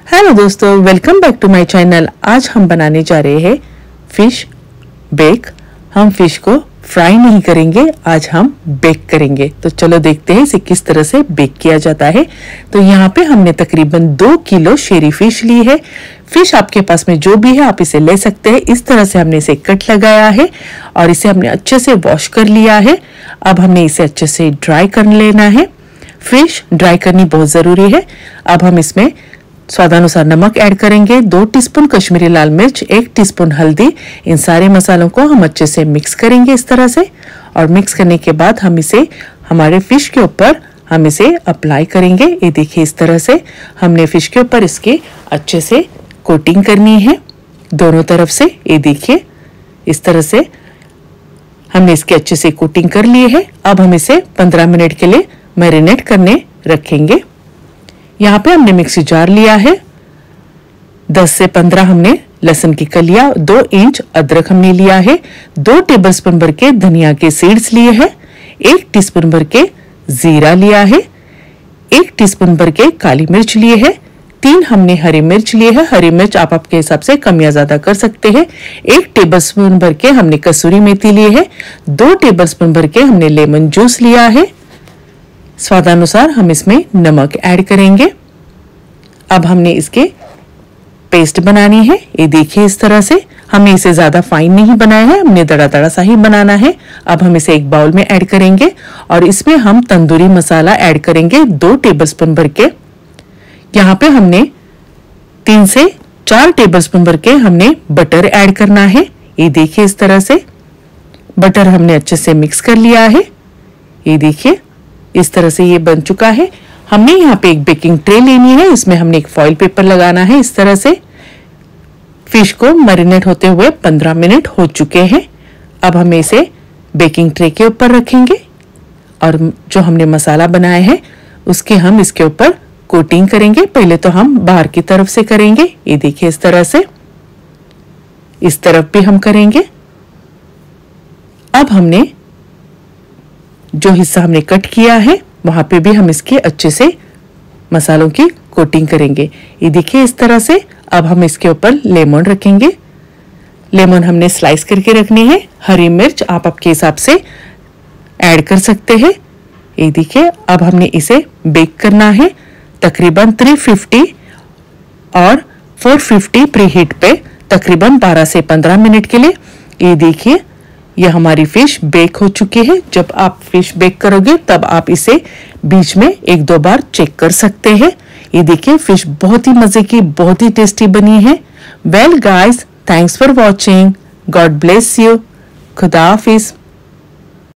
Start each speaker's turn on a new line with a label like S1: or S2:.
S1: Hello दोस्तों, welcome back to my channel. आज हम बनाने जा रहे हैं फिश बेक। हम फिश को फ्राई नहीं करेंगे, आज हम बेक करेंगे। तो चलो देखते हैं इसे किस तरह से बेक किया जाता है। तो यहाँ पे हमने तकरीबन 2 किलो शेरी फिश ली है। फिश आपके पास में जो भी है आप इसे ले सकते हैं। इस तरह से हमने इसे कट लगाया है और इसे हमने अच्छे से वॉश कर लिया है। अब हमने इसे अच्छे से ड्राई कर लेना है। फिश ड्राई करनी बहुत जरूरी है। अब हम इसमें स्वादानुसार नमक ऐड करेंगे, 2 टीस्पून कश्मीरी लाल मिर्च, 1 टीस्पून हल्दी। इन सारे मसालों को हम अच्छे से मिक्स करेंगे इस तरह से। और मिक्स करने के बाद हम इसे हमारे फिश के ऊपर हम इसे अप्लाई करेंगे। ये देखिए इस तरह से हमने फिश के ऊपर इसके अच्छे से कोटिंग करनी है दोनों तरफ से। ये देखिए इस तरह से हमने इसके अच्छे से कोटिंग कर लिए है। अब हम इसे 15 मिनट के लिए मैरिनेट करने रखेंगे। यहाँ पे हमने मिक्सी जार लिया है, 10 से 15 हमने लहसुन की कलियां, 2 इंच अदरक हमने लिया है, 2 टेबलस्पून भर के धनिया के सीड्स लिए हैं, 1 टीस्पून भर के जीरा लिया है, 1 टीस्पून भर के काली मिर्च लिए है, 3 हमने हरी मिर्च लिए है। हरी मिर्च आप आपके हिसाब से कम या ज्यादा कर सकते हैं। 1 टेबलस्पून भर के हमने कसूरी मेथी लिए है, 2 टेबलस्पून भर के हमने लेमन जूस लिया है। स्वादानुसार हम इसमें नमक ऐड करेंगे। अब हमने इसके पेस्ट बनानी है। ये देखिए इस तरह से हमने इसे ज्यादा फाइन नहीं बनाया है, हमने दड़ा दड़ा सा ही बनाना है। अब हम इसे एक बाउल में ऐड करेंगे और इसमें हम तंदूरी मसाला ऐड करेंगे 2 टेबलस्पून भर के। यहाँ पे हमने 3 से 4 टेबलस्पून भर के हमने बटर ऐड करना है। ये देखिए इस तरह से बटर हमने अच्छे से मिक्स कर लिया है। ये देखिए इस तरह से ये बन चुका है। हमने यहाँ पे एक बेकिंग ट्रे लेनी है, इसमें हमने एक फॉइल पेपर लगाना है इस तरह से। फिश को मैरिनेट होते हुए 15 मिनट हो चुके हैं। अब हम इसे बेकिंग ट्रे के ऊपर रखेंगे और जो हमने मसाला बनाया है उसके हम इसके ऊपर कोटिंग करेंगे। पहले तो हम बाहर की तरफ से करेंगे, ये देखिए इस तरह से, इस तरफ भी हम करेंगे। अब हमने जो हिस्सा हमने कट किया है वहां पे भी हम इसके अच्छे से मसालों की कोटिंग करेंगे। ये देखिए इस तरह से। अब हम इसके ऊपर लेमन रखेंगे। लेमन हमने स्लाइस करके रखनी है। हरी मिर्च आप आपके हिसाब से ऐड कर सकते हैं। ये देखिए अब हमने इसे बेक करना है तकरीबन 350 और 450 प्री हीट पे तकरीबन 12 से 15 मिनट के लिए। ये देखिए यह हमारी फिश बेक हो चुकी है। जब आप फिश बेक करोगे तब आप इसे बीच में 1-2 बार चेक कर सकते हैं। ये देखिए फिश बहुत ही मजे की, बहुत ही टेस्टी बनी है। Well guys, thanks for watching. God bless you. खुदा हाफिज।